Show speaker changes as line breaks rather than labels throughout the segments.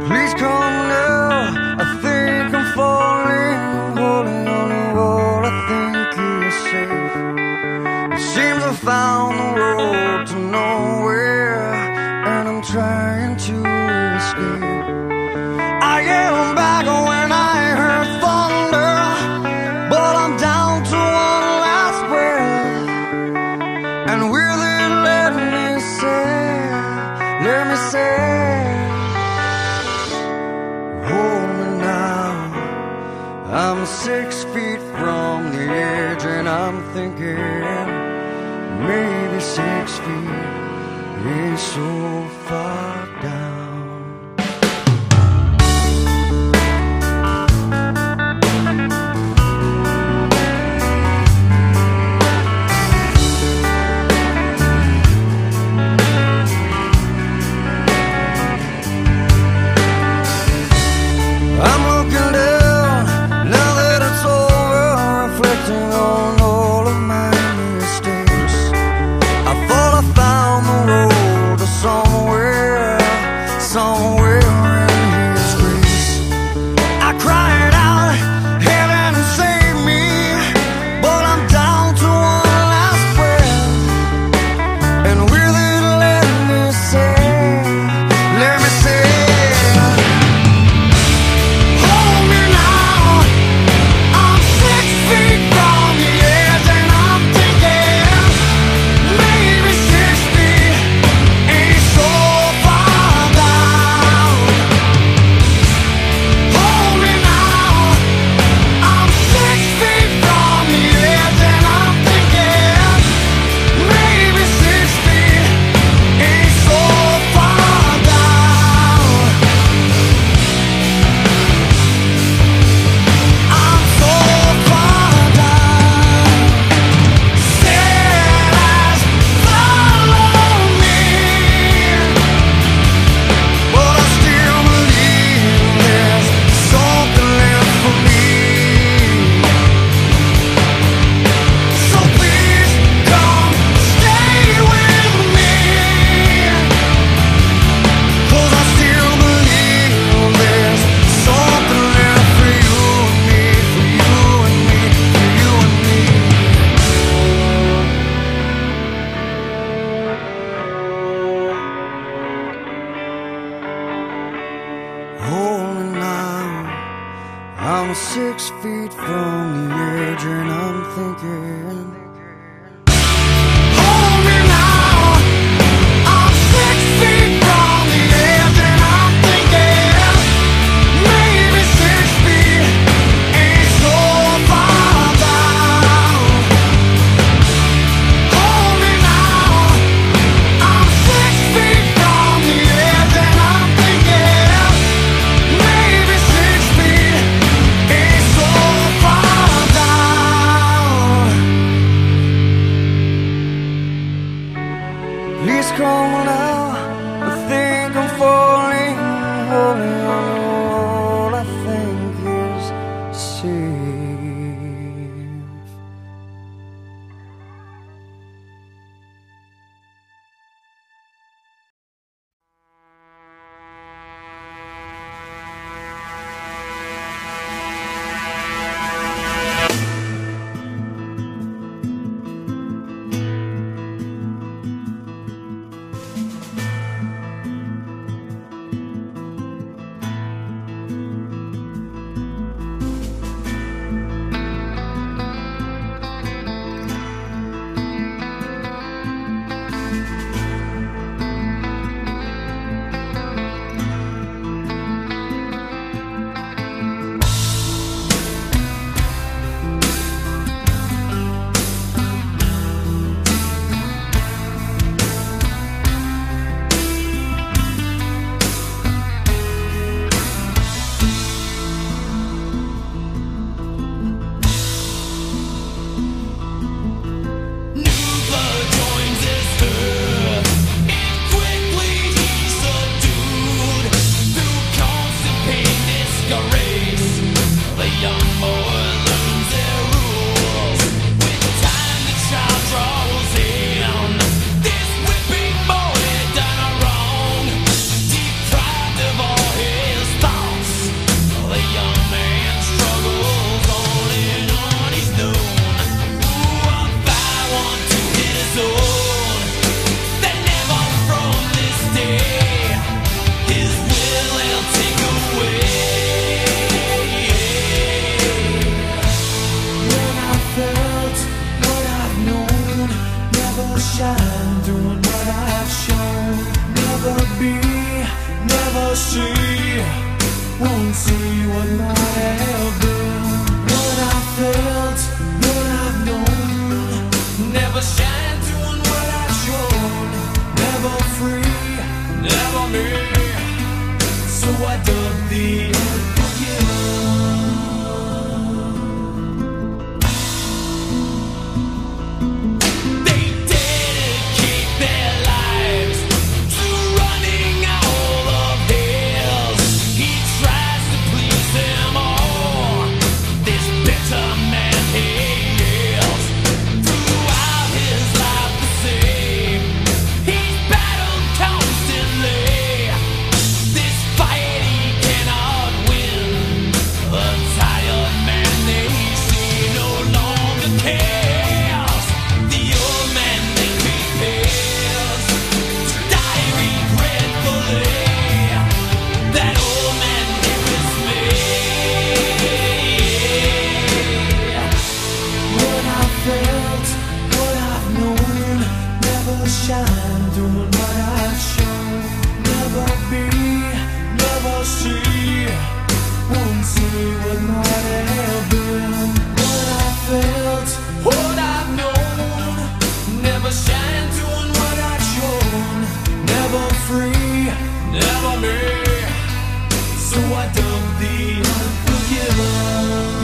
Please come now, I think I'm falling, holding on to what I think is safe. It seems I found the road to nowhere, and I'm trying to escape. I am back when I heard thunder, but I'm down to one last breath. And will it let me say, hold me now. I'm 6 feet from the edge, and I'm thinking maybe 6 feet ain't so far down. I'm 6 feet from the edge, and I'm thinking, hold me now. I'm 6 feet from the edge, and I'm thinking, maybe 6 feet ain't so far down. Hold me now. I'm 6 feet from the edge, and I'm thinking, maybe 6 feet ain't so far down. see, won't see what might have been. What I felt, what I've known, never shine doing what I've shown. Never free, never me, so I dug the unforgiven. They dedicate their lives to running all of his. He tries to please them all, this bitter man he is. Throughout his life the same, he's battled constantly. This fight he cannot win. A tired man they see no longer cares. The old man they prepares to die regretfully. That old man he was me. What I felt, what I've known, never shine doing what I've shown. Never be, never see, won't see what might have been. What I felt, what I've known, never shine doing what I've shown. Never free, never me, so I dug the unforgiven.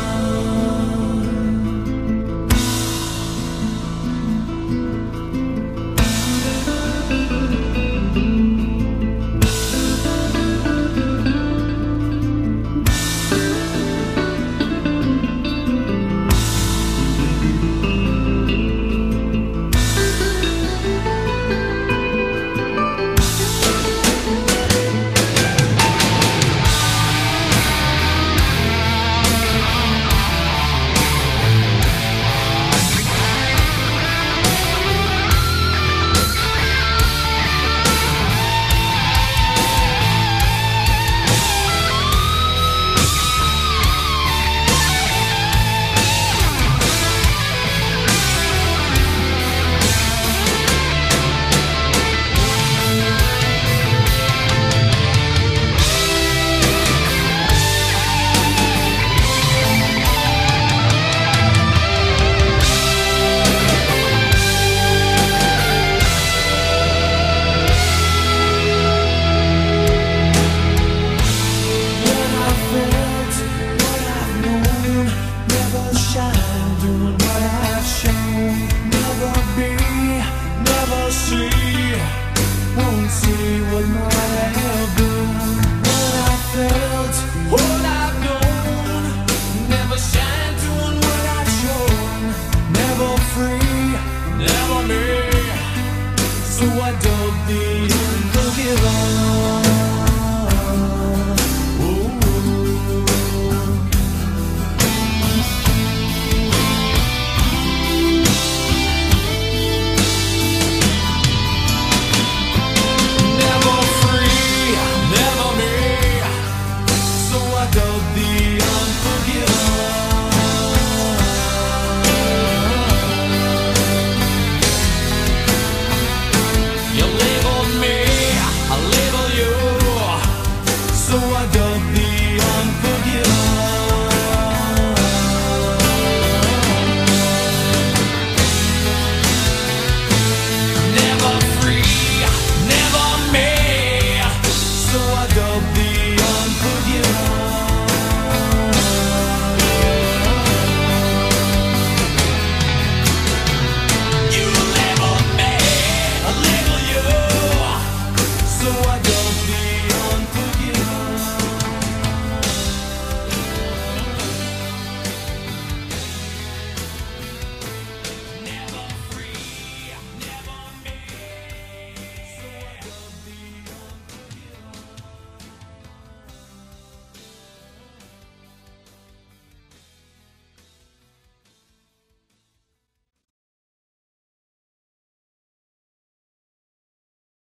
So I dug the unforgiven. Never free, never me, so I dug the unforgiven. You labeled me, I label you, so I dug the unforgiven. Never free, never me, so I dug the unforgiven. You labeled me, I label you, so I dug the